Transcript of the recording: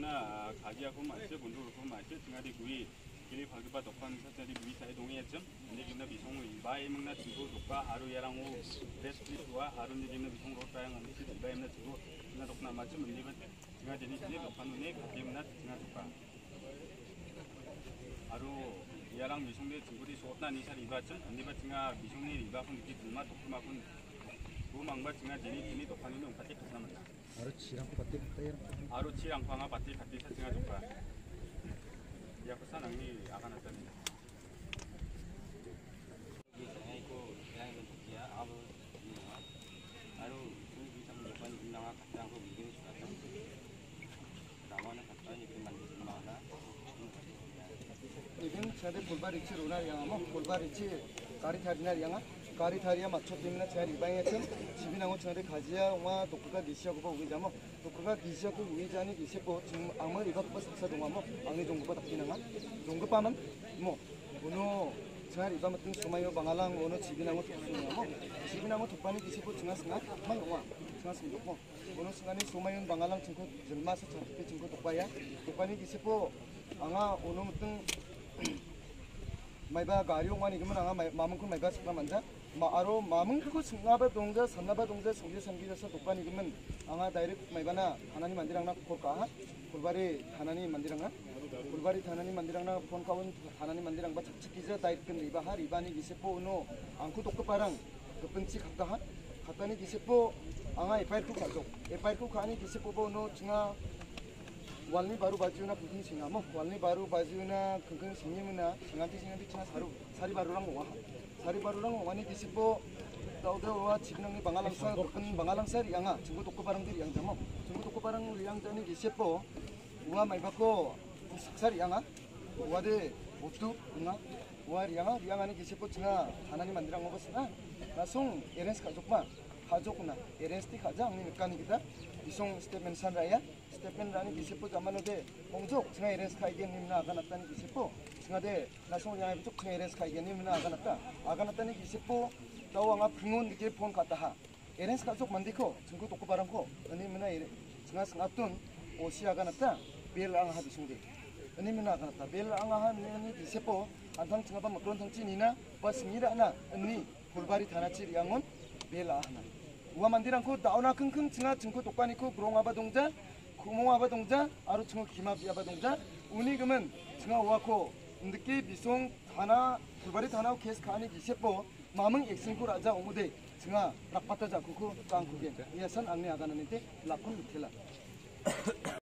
gimna kajiaku masih bundur masih tengah digui kili pagi dokpan saja digui saya dongi aja ini gimna bisong ibai mengna cipu dokpa haru yarangu resti dua haru ini gimna bisong rota yang nanti sih ibai mengna cipu na dokna macam ini bet tengah jenis ini dokpan ini gimna tengah dokpa haru yarang bisong dia cipu di sotna nih sari iba aja ini bet tengah bisong ini iba pun dikit rumah dokpa pun mang bat tengah jenis ini dokpan ini umpat itu sama Aru cirang panga pati sa tengah juga. Ya pesan ini akan ada nih. Biasanya itu yang untuk dia abu ini. Aru itu bisa menjadi nama kata aku bikin suatu. Namanya kata ini mandi mana. Even saya pulbar ichi runar yang ama pulbar ichi kari tharinar yang kari thariya matcho timna saya ribaynya cem 집이나고 저한테 가지야 와 독가 기시하고 우리 자모 독가 기시하고 우리 자니 기시고 지금 아무 이거 버스 동안 뭐 안에 종고가 답기나가 종고빠만 뭐 오늘 잘 이거 같은 소마요 방알랑 오늘 집이나고 독수냐 뭐 집이나고 독반이 기시고 지나스나 만 영화 지나스 좋고 오늘 순간에 소마요 방알랑 친구 절마서 저렇게 친구 독바야 독반이 기시고 앙아 오늘 같은 마이바 가리용만이 그러면 앙아 마음은 마이바 스프라 만자 마아로 마음은 그거 승나바 동자 산나바 동자 성지 삼기져서 독반이 그러면 앙아 다이렉트 마이바나 하나님 만디랑나 볼까 골바리 하나님 만디랑나 골바리 하나님 만디랑나 폰 카운 하나님 만디랑 바 착착기자 다이렉트 리바 하 리바니 기세포 노 앙쿠 독급바랑 급은치 갔다 갔다니 기세포 앙아 에파이투 가족 에파이투 가니 기세포 보노 증아 walni baru baju na kuking singa mo walni baru baju na kuking singi muna singanti cina sari baru lang wani disipo dauda wa cibnang ni bangalangsa bukan bangalangsa rianga jenggo toko barang diri yang jamo jenggo toko barang riang jani disipo wa mai bako saksa rianga wa de otu nga wa rianga ni disipo cina ha나님 만들어 먹었으나 나송 에렌스 가족나 에렌스티 가장 니 메카니 kita isong statement san raya statement rani disipo zaman ode 공족 제가 에렌스 카이겐 님나 아가나타니 disipo 제가데 나송 양에 쪽 에렌스 카이겐 님나 아가나타니 disipo 다와가 빙온 이게 폰 갔다 하 에렌스 가족 만디코 증거 똑고 바람코 아니면은 제가 생각던 오시 아가나타 벨랑 하비 송데 아니면 아가나타 벨랑 하는 disipo 안상 증가바 그런 상진이나 버스미라나 아니 골바리 다나치 양온 벨라 하나 우와 만디랑코 다우나 킁킁 증아 증코 독반이코 브롱아바 동자 구몽아바 동자 아루 증어 기마비아바 동자 우니금은 증아 우와코 늦게 미송 다나 불발이 다나오 케스 가니 기세포 마음은 액신코 라자 오무데 증아 락바타자 쿠쿠 깡쿠게 이야산 악내 아가나는데 라콘 미텔라